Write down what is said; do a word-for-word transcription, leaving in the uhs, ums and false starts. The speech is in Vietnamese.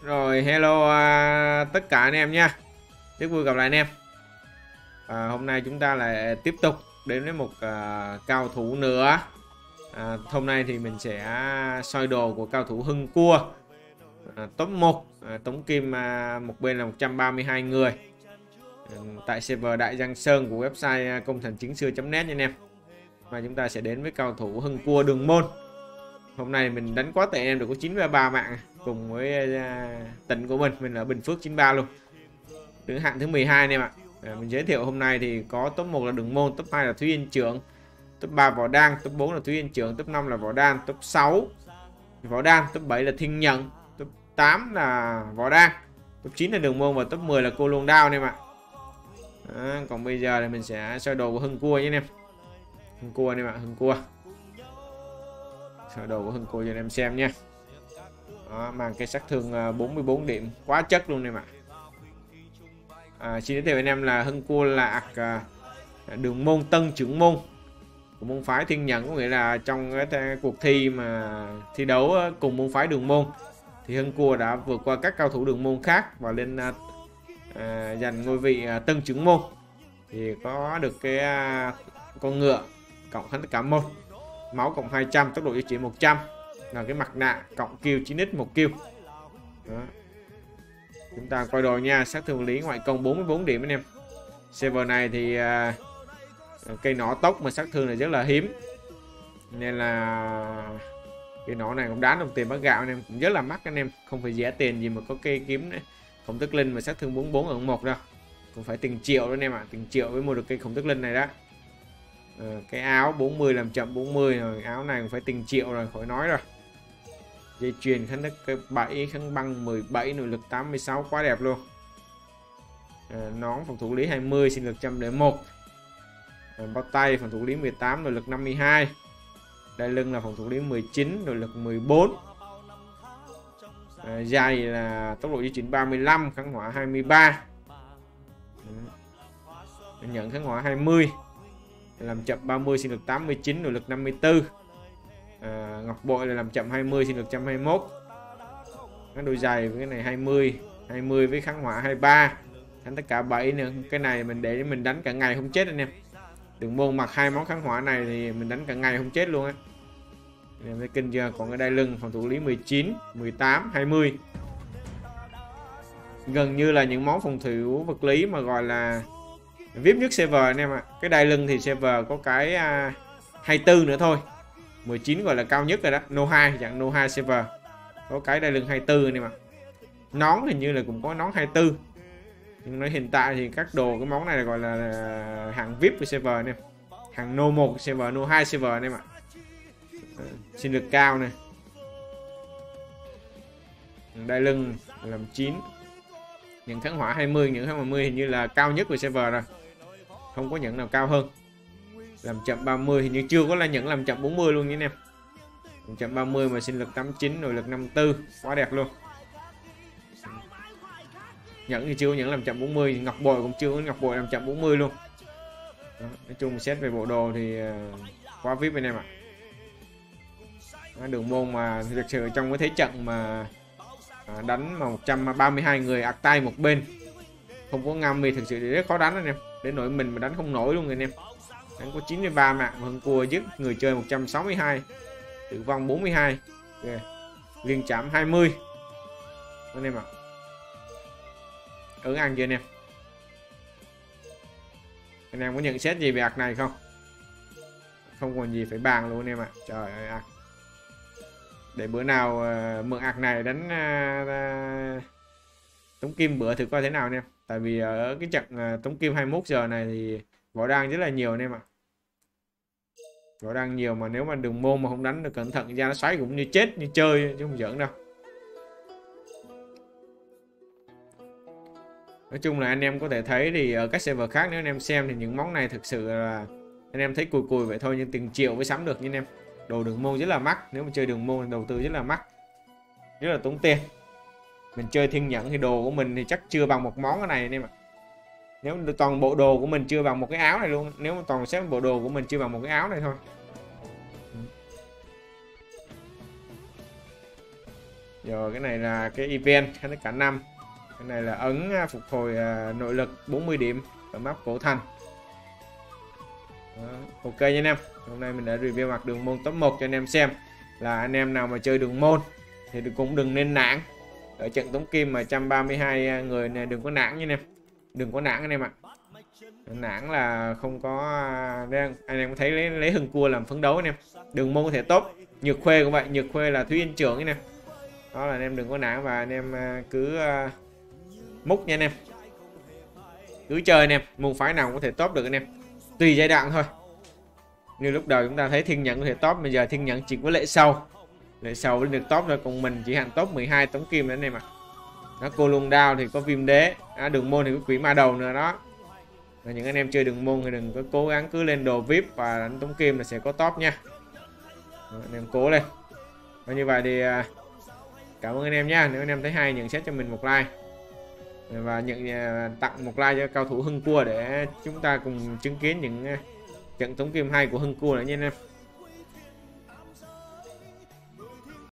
Rồi hello à, tất cả anh em nha. Rất vui gặp lại anh em. à, Hôm nay chúng ta lại tiếp tục đến với một à, cao thủ nữa. à, Hôm nay thì mình sẽ soi đồ của cao thủ Hưng Cua, à, top một, à, tổng kim à, một bên là một trăm ba mươi hai người, à, tại server Đại Giang Sơn của website công thành chính xưa chấm net nha anh em. Và chúng ta sẽ đến với cao thủ Hưng Cua Đường Môn. Hôm nay mình đánh quá tệ em, được có chín mươi ba mạng cùng với uh, tỉnh của mình, mình ở Bình Phước chín mươi ba luôn, đứng hạng thứ mười hai anh em ạ. à, Mình giới thiệu hôm nay thì có top một là Đường Môn, top hai là Thúy Yên Trưởng, top ba Võ Đan, top bốn là Thúy Yên Trưởng, top năm là Võ Đan, top sáu Võ Đan, top bảy là Thiên Nhận, top tám là Võ Đan, top chín là Đường Môn và top mười là Cô Luông Đao anh em ạ. à, Còn bây giờ thì mình sẽ soi đồ của Hưng Cua nhé anh em. Hưng Cua anh em ạ, Hưng Cua soi đồ của Hưng Cua cho anh em xem nha. Đó, mang cái sát thương bốn mươi bốn điểm quá chất luôn em ạ. à, Xin giới thiệu anh em là Hưng Cua là ạc à, Đường Môn Tân Trưởng Môn của môn phái Thiên Nhận, có nghĩa là trong cái cuộc thi mà thi đấu cùng môn phái Đường Môn thì Hưng Cua đã vượt qua các cao thủ Đường Môn khác và lên à, à, giành ngôi vị à, Tân Trưởng Môn. Thì có được cái à, con ngựa cộng hết tất cả một, máu cộng hai trăm, tốc độ di chuyển một trăm, là cái mặt nạ cộng kill chín x một kill. Đó. Chúng ta coi đồ nha, sát thương lý ngoại công bốn mươi bốn điểm anh em. Server này thì uh, cây nỏ tốc mà sát thương này rất là hiếm, nên là cái nỏ này cũng đáng đồng tiền bát gạo anh em, cũng rất là mắc anh em, không phải rẻ tiền gì mà có cây kiếm này, khổng tức linh mà sát thương bốn mươi bốn ở một đâu, cũng phải tiền triệu đó anh em ạ, à. Tiền triệu mới mua được cây khổng tức linh này đó. À, cái áo bốn mươi làm chậm bốn mươi rồi, áo này cũng phải tiền triệu rồi, khỏi nói rồi. Dây chuyền kháng đất bảy, kháng băng mười bảy, nội lực tám mươi sáu, quá đẹp luôn. à, Nón phòng thủ lý hai mươi, sinh lực một trăm lẻ một. à, Bao tay phòng thủ lý mười tám, nội lực năm mươi hai. Đai lưng là phòng thủ lý mười chín, nội lực mười bốn. à, Giày là tốc độ di chuyển ba mươi lăm, kháng hỏa hai mươi ba. à, Nhận kháng hỏa hai mươi, làm chậm ba mươi, sinh lực tám mươi chín, nội lực năm mươi tư. à, Ngọc bội là làm chậm hai mươi, sinh lực một trăm hai mươi mốt. Cái đôi giày với cái này hai mươi, hai mươi với kháng hỏa hai mươi ba, đánh tất cả bảy nữa. Cái này mình để mình đánh cả ngày không chết anh em. Đường Môn mặc hai món kháng hỏa này thì mình đánh cả ngày không chết luôn á, em thấy kinh chưa. Còn cái đai lưng phòng thủ lý mười chín, mười tám, hai mươi, gần như là những món phòng thủ vật lý mà gọi là vê i pê nhất server anh em ạ. Cái đai lưng thì server có cái uh, hai mươi tư nữa thôi, mười chín gọi là cao nhất rồi đó, no hai, dạng no hai server có cái đai lưng hai mươi tư anh em ạ. Nón hình như là cũng có nón hai mươi tư, nhưng nói hiện tại thì các đồ cái món này là gọi là hàng vê i pê của server anh em, hàng no một server, no hai server anh em ạ. à, Sinh lực cao này, đai lưng làm chín, những kháng hỏa hai mươi, những kháng hỏa hai mươi hình như là cao nhất của server rồi, không có những nào cao hơn. Làm chậm ba mươi, hình như chưa có là những làm chậm bốn mươi luôn nhé anh em. Làm chậm ba mươi mà sinh lực tám mươi chín, nội lực năm mươi tư, quá đẹp luôn. Nhẫn thì chưa có những làm chậm bốn mươi, ngọc bội cũng chưa có ngọc bội làm chậm bốn mươi luôn. Đó, nói chung xét về bộ đồ thì quá vê i pê anh em ạ. Đó, Đường Môn mà thực sự trong cái thế trận mà đánh mà một trăm ba mươi hai người ạc tay một bên không có ngâm thì thực sự thì rất khó đánh anh em, đến nỗi mình mà đánh không nổi luôn anh em. Đánh có chín mươi ba mạng, Hưng Cua giết người chơi một trăm sáu mươi hai, tử vong bốn mươi hai, okay. Liên chạm hai mươi anh em ạ. Ứng ăn chưa anh em? Anh em có nhận xét gì về ạc này không? Không còn gì phải bàn luôn anh em ạ. Trời ơi, ạc. Để bữa nào uh, mượn ạc này đánh uh, uh, tống kim bữa thử coi thế nào anh em. Tại vì ở cái trận uh, tống kim hai mươi mốt giờ này thì võ đang rất là nhiều anh em ạ. Võ đang nhiều mà nếu mà Đường Môn mà không đánh được cẩn thận ra nó xoáy cũng như chết như chơi chứ không giỡn đâu. Nói chung là anh em có thể thấy thì ở các server khác nếu anh em xem thì những món này thực sự là anh em thấy cùi cùi vậy thôi, nhưng tiền triệu mới sắm được nha anh em. Đồ Đường Môn rất là mắc, nếu mà chơi Đường Môn thì đầu tư rất là mắc, rất là tốn tiền. Mình chơi Thiên Nhận thì đồ của mình thì chắc chưa bằng một món cái này anh em ạ. Nếu toàn bộ đồ của mình chưa bằng một cái áo này luôn, nếu mà toàn xếp bộ đồ của mình chưa bằng một cái áo này thôi. Rồi cái này là cái event tất cả năm. Cái này là ấn phục hồi uh, nội lực bốn mươi điểm ở map cổ thành. Đó, ok nha anh em. Hôm nay mình đã review mặt đường môn top một cho anh em xem. Là anh em nào mà chơi đường môn thì cũng đừng nên nản. Ở trận tống kim mà một trăm ba mươi hai người này đừng có nản nha anh em. Đừng có nản anh em ạ. Nản là không có. Anh em có thấy lấy, lấy hừng cua làm phấn đấu anh em. Đường môn có thể tốt. Nhược Khuê cũng vậy. Nhược Khuê là Thúy Yên trưởng anh em. Đó là anh em đừng có nản và anh em cứ uh, múc nha anh em. Cứ chơi anh em. Môn phái nào cũng có thể top được anh em. Tùy giai đoạn thôi. Như lúc đầu chúng ta thấy Thiên Nhẫn có thể top. Bây giờ Thiên Nhẫn chỉ có Lệ Sâu. Lệ Sâu mới được top thôi. Còn mình chỉ hạn top mười hai tống kim nữa anh em ạ. Đó, cô Luân Đao thì có Viêm Đế. Đó, đường môn thì có Quỷ Ma Đầu nữa đó. Và những anh em chơi đường môn thì đừng có cố gắng cứ lên đồ vê i pê và đánh tống kim là sẽ có top nha. Đó, anh em cố lên. Và như vậy thì cảm ơn anh em nha. Nếu anh em thấy hay nhận xét cho mình một like và nhận tặng một like cho cao thủ Hưng Cua để chúng ta cùng chứng kiến những trận tống kim hay của Hưng Cua nữa nha anh em.